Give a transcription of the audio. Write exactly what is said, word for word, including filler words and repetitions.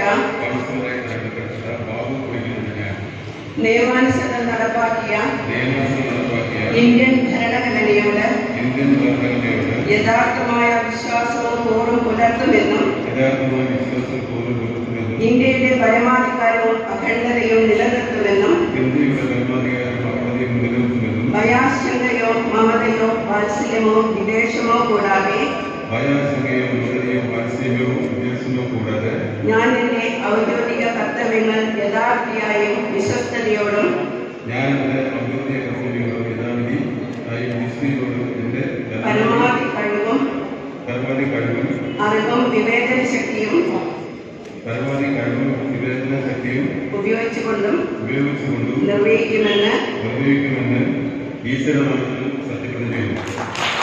നിയമാനുസൃതം നടപ്പാക്കിയ ഇന്ത്യൻ ഭരണഘടനയോട് യഥാർത്ഥമായ വിശ്വാസവും കൂറും പുലർത്തുമെന്നും ഇന്ത്യയുടെ പരമാധികാരവും അഖണ്ഡതയും നിലനിർത്തുമെന്നും ഭയാശങ്കയോ മമതയോ വാത്സല്യമോ വിദേശമോ കൂടാതെ ഞാൻ എന്റെ ഔദ്യോഗിക കർത്തവ്യങ്ങൾ യഥാർത്ഥിയായും വിശ്വസ്തയോടും പരമാവധി കഴിവും അറിവും വിവേചന ശക്തിയും ഉപയോഗിച്ചുകൊണ്ടും നിർവഹിക്കുമെന്ന് ഈശ്വരനാമത്തിൽ സത്യപ്രതിജ്ഞ ചെയ്യുന്നു.